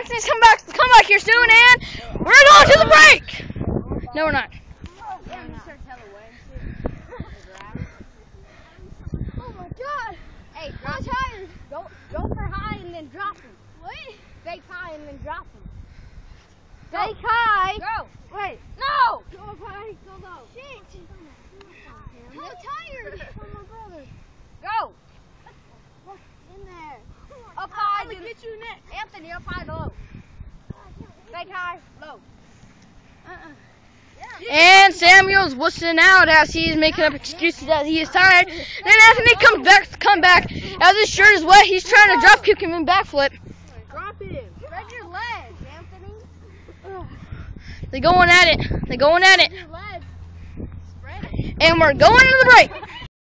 Anthony's come back here soon, and we're going to the break. No, we're not. Oh my God! Hey, drop tires. Go for high and then drop them. What? Fake high and then drop them. Fake high. Go. Wait. No. Go up high. Go low. Shit. I'm so tired. Oh my brother. Go. In there. Up high. I'm gonna get you next. Anthony, up high, low. Fake high, low. And Samuel's wussing out as he's making up excuses that he is tired. Then Anthony come back as his shirt is wet. He's trying to drop kick him and backflip. Drop him. Spread your legs, Anthony. They're going at it. Your legs. Spread it. And we're going to the break.